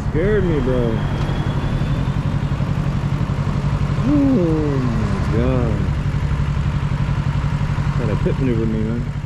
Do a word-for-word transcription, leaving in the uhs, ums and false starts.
scared me, bro. Oh my god. Had a pit maneuver me, man.